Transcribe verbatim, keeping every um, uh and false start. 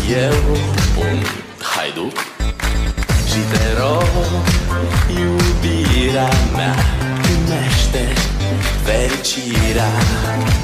Eu un haiduc și te rog, iubirea mea, primește fericirea.